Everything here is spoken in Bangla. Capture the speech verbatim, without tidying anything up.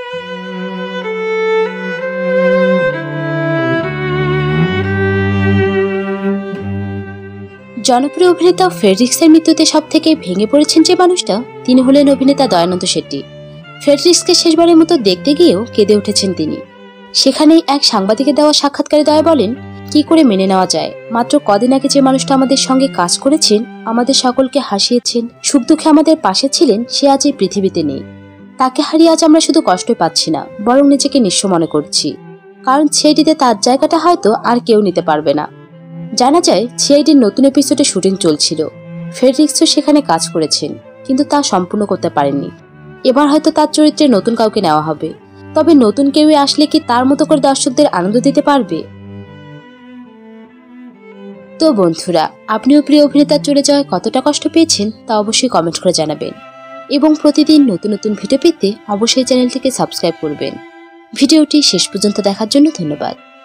জনপ্রিয় অভিনেতা ফ্রেডরিক্সের মৃত্যুতে সব থেকে ভেঙে পড়েছেন যে মানুষটা, তিনি হলেন অভিনেতা দয়ানন্দ শেট্টি। ফ্রেডরিক্সকে শেষবারের মতো দেখতে গিয়েও কেঁদে উঠেছেন তিনি। সেখানেই এক সাংবাদিকের দেওয়া সাক্ষাৎকারে দয়া বলেন, কি করে মেনে নেওয়া যায়, মাত্র কদিন আগে যে মানুষটা আমাদের সঙ্গে কাজ করেছেন, আমাদের সকলকে হাসিয়েছেন, সুখ দুঃখে আমাদের পাশে ছিলেন, সে আজ এই পৃথিবীতে নেই। তাকে হারিয়ে আজ আমরা শুধু কষ্ট পাচ্ছি না, বরং নিজেকে নিঃস্ব মনে করছি, কারণ সিআইডিতে তার জায়গাটা হয়তো আর কেউ নিতে পারবে না। জানা যায় সিআইডির নতুন এপিসোডে শুটিং চলছিল। ফ্রেডরিক্সও সেখানে কাজ করেছেন, কিন্তু তা সম্পূর্ণ করতে পারেননি। এবার হয়তো তার চরিত্রে নতুন কাউকে নেওয়া হবে, তবে নতুন কেউ আসলে কি তার মতো করে দর্শকদের আনন্দ দিতে পারবে? তো বন্ধুরা, আপনিও প্রিয় অভিনেতার চলে যাওয়ায় কতটা কষ্ট পেয়েছেন তা অবশ্যই কমেন্ট করে জানাবেন, এবং প্রতিদিন নতুন নতুন ভিডিও পেতে অবশ্যই চ্যানেলটিকে সাবস্ক্রাইব করবেন। ভিডিওটি শেষ পর্যন্ত দেখার জন্য ধন্যবাদ।